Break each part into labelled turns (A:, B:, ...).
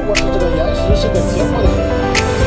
A: 我们这个岩石是个结合的。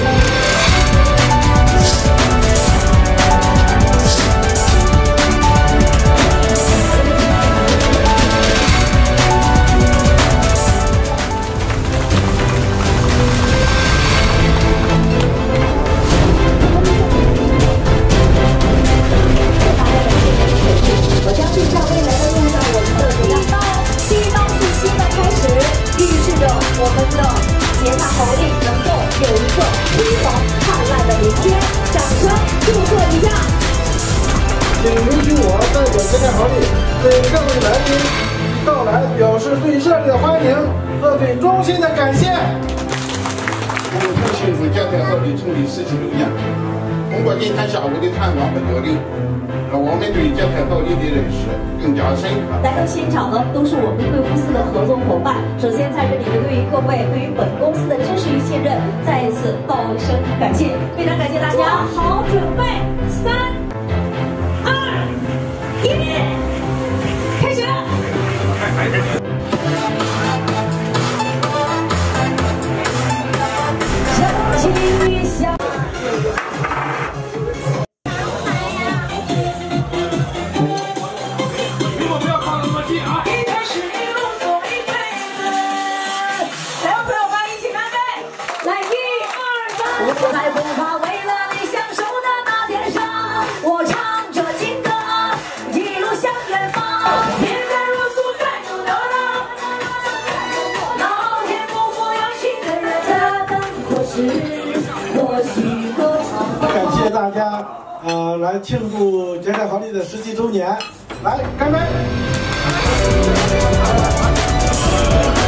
A: 请允许我代表节泰豪利对各位来宾到来表示最热烈的欢迎和最衷心的感谢。
B: 我们很庆祝节泰豪利成立46年，通过今天下午的探访和交流，让我们对节泰豪利的认识更加深刻。
C: 来到现场呢，都是我们贵公司的合作伙伴。首先在这里呢，对于各位对于本公司的支持与信任，再一次道一声感谢，非常感谢大家。好，准备3、2、1，开始。相亲相。 我在步伐为了你享受的那天上，我唱着情歌，一路向远方。别再如素该走流浪，老天不负有心的人。他等或许歌唱。
A: 感谢大家，来庆祝节泰豪利的17周年，来干杯！